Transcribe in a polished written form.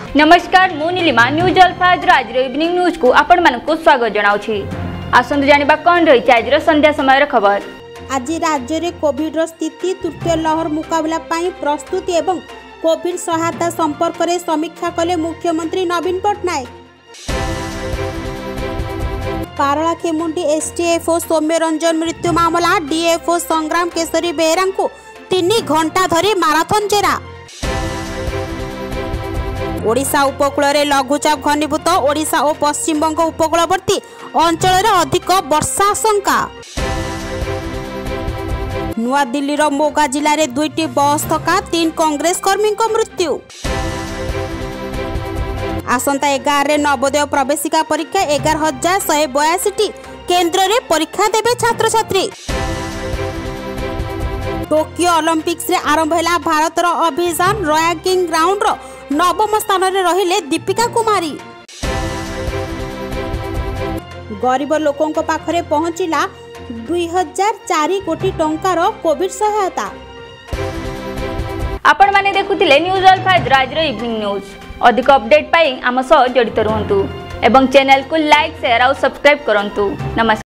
नमस्कार मु Nilima news alpha आज इवनिंग न्यूज को आपण मानक स्वागत जनाउछि। आसंतु जानिबा कोन रही आज संध्या समय खबर। आज राज्य में कोविड स्थिति तृतीय लहर मुकाबला पाई प्रस्तुति एवं कोविड सहायता संपर्क में समीक्षा कले मुख्यमंत्री नवीन पट्टनायक। पारला खेमुंडी एसटीएफओ सौम्य रंजन मृत्यु मामला डीएफओ संग्राम केशरी बेहेरा को 3 घंटा धरी माराथन जेरा। ओडिशा उपकूल में लघुचाप घनीभूत ओडिशा और पश्चिम बंग उपकूलवर्ती अंचल अधिक वर्षा आशंका। नुआ दिल्ली मोगा जिले में 2टी बस थका 3 कांग्रेस कर्मी मृत्यु। आसंता 11 नवोदय प्रवेशिका परीक्षा 11,182 केन्द्र में परीक्षा देवे छात्र छात्री। टोकियो ओलंपिक्स रे आरंभ है भारतर अभियान रैंकिंग ग्राउंड नवम स्थान में रहिले दीपिका कुमारी। गरीब लोकों पाखरे पहुंचला 2004 कोटी टंकार कोविड सहायता। आपण माने देखुथिले न्यूज अल्फा आज इवनिंग न्यूज। अधिक अपडेट पाई आम सह जड़ित रुहंतु एवं चैनल को लाइक शेयर और सब्सक्राइब करंतु। नमस्कार।